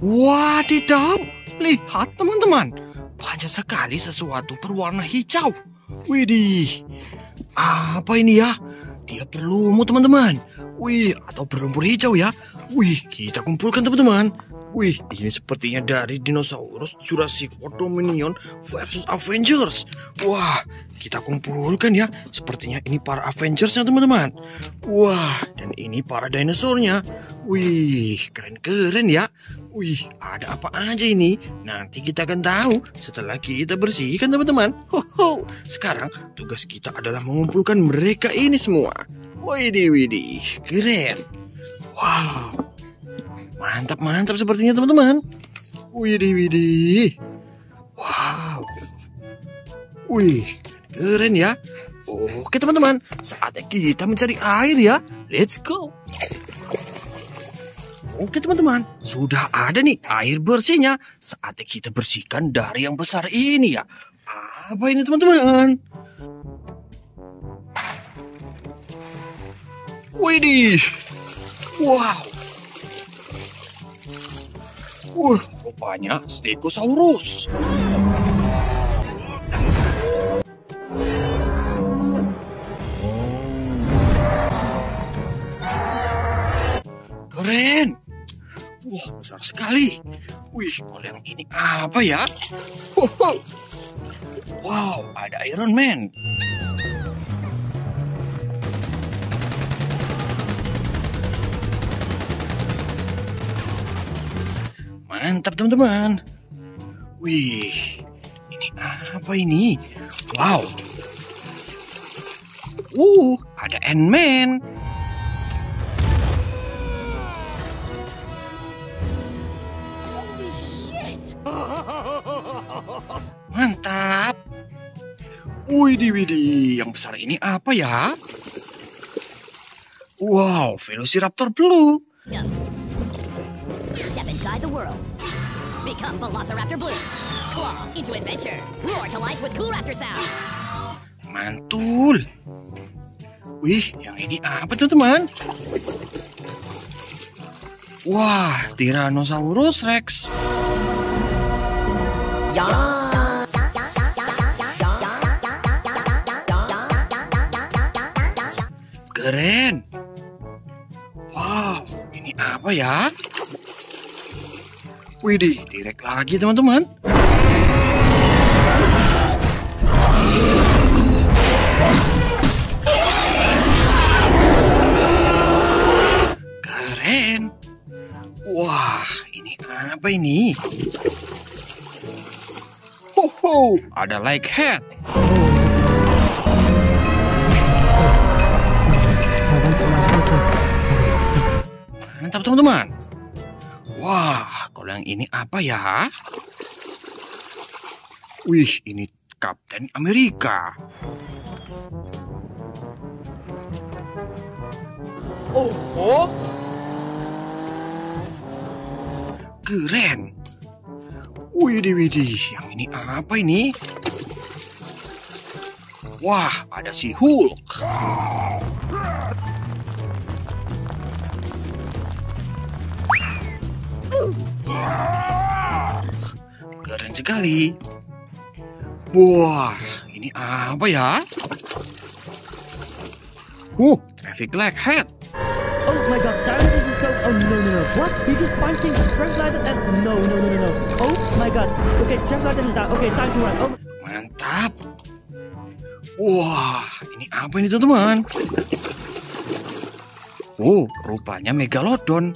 Wadidaw, lihat teman-teman, banyak sekali sesuatu berwarna hijau. Widih, apa ini ya? Dia berlumut teman-teman. Wih, atau berlumpur hijau ya. Wih, kita kumpulkan teman-teman. Wih, ini sepertinya dari dinosaurus Jurassic World Dominion versus Avengers. Wah, kita kumpulkan ya. Sepertinya ini para Avengersnya teman-teman. Wah, dan ini para dinosaurnya. Wih, keren-keren ya. Wih, ada apa aja ini? Nanti kita akan tahu setelah kita bersihkan teman-teman. Hoho, sekarang tugas kita adalah mengumpulkan mereka ini semua. Widih, keren. Wow, mantap sepertinya teman-teman. Widih. Wow. Wih, keren ya. Oke teman-teman, saatnya kita mencari air ya. Let's go. Oke teman-teman, sudah ada nih air bersihnya. Saatnya kita bersihkan dari yang besar ini ya. Apa ini teman-teman? Widih. Wow. Rupanya Stegosaurus. Keren. Wah, besar sekali. Wih, kalau yang ini apa ya? Wow, ada Iron Man. Mantap teman-teman. Wih, ini apa ini? Wow. Ada Ant-Man. Mantap. Widih, yang besar ini apa ya? Wow, Velociraptor Blue. Step inside the world. Become Velociraptor Blue. Claw into adventure. Roar to life with cool raptor sounds. Mantul. Wih, yang ini apa teman-teman? Wah, Tyrannosaurus Rex. Ya. Keren. Wow, ini apa ya? Widih, T-Rex lagi teman-teman. Keren. Wah, ini apa ini? Ho, ada like head. Mantap teman-teman. Wah, kalau yang ini apa ya? Wih, ini Kapten Amerika. Oh. Keren. Widih, yang ini apa ini? Wah, ada si Hulk. Keren sekali. Wah, ini apa ya? Traffic light head. Oh my god, Cyrus is going. Oh no. What? He just punching Traffic light and no. Oh my god. Okay, Traffic light is down. Okay, time to run. Oh. Mantap. Wah, ini apa ini teman-teman? Rupanya Megalodon.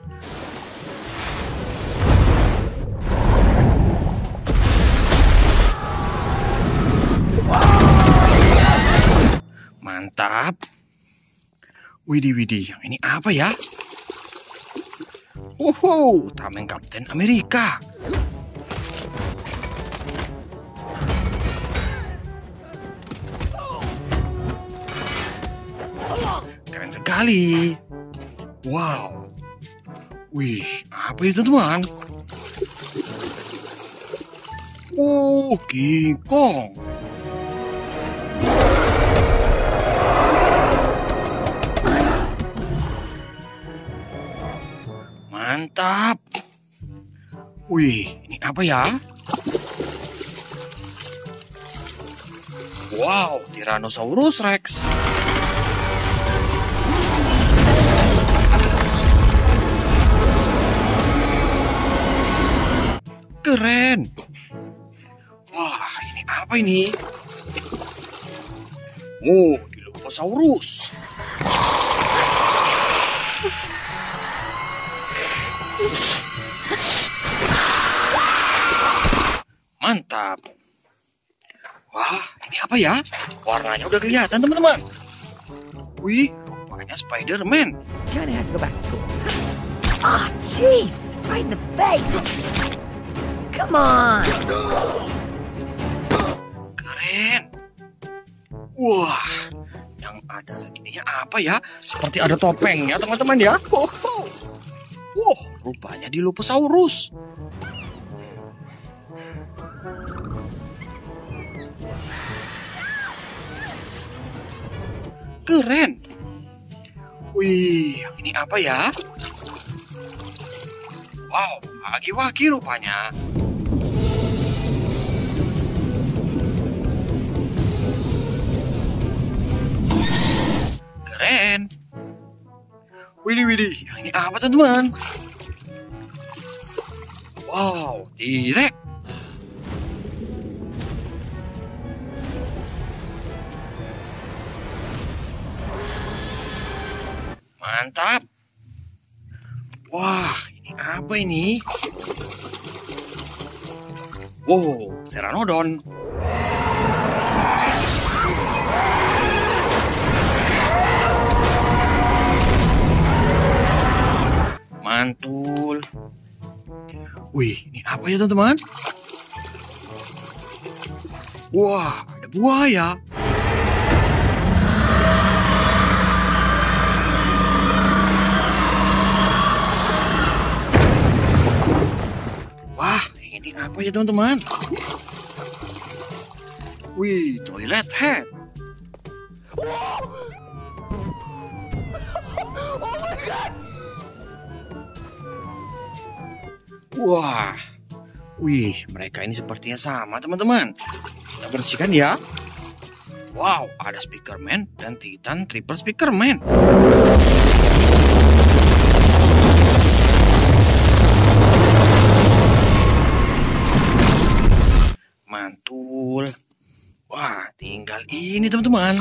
Mantap. Widih, yang ini apa ya? Tameng Kapten Amerika. Keren sekali. Wow. Wih, apa itu teman? King Kong. Mantap. Wih, ini apa ya? Wow, Tyrannosaurus Rex. Keren. Wah, ini apa ini? Oh, Dilophosaurus. Mantap. Wah, ini apa ya? Warnanya udah kelihatan, teman-teman. Wih, rupanya Spider-Man. Kinda have to go back to school. Ah, jeez! Right in the face! Come on! Keren. Wah, yang ada ininya apa ya? Seperti ada topengnya, teman-teman ya. Wah, rupanya Dilophosaurus. Keren. Wih, yang ini apa ya? Wow, wagi-wagi rupanya. Keren. Widih, yang ini apa teman-teman? Wow, T-Rex. Mantap. Wah, ini apa ini? Wow, Pteranodon. Mantul. Wih, ini apa ya teman-teman? Wah, ada buaya. Wah, ini apa ya teman-teman? Wih, toilet head. Wah, wih, mereka ini sepertinya sama teman-teman. Kita bersihkan ya. Wow, ada Speakerman dan Titan Triple Speakerman. Mantul. Wah, tinggal ini teman-teman.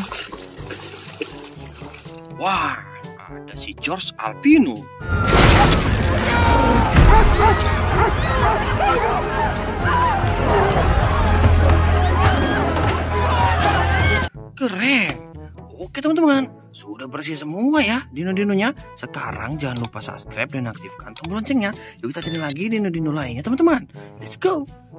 Wah, ada si George Alpino. Keren. Oke teman-teman, sudah bersih semua ya dino-dinonya. Sekarang jangan lupa subscribe dan aktifkan tombol loncengnya. Yuk kita cari lagi dino-dino lainnya teman-teman. Let's go.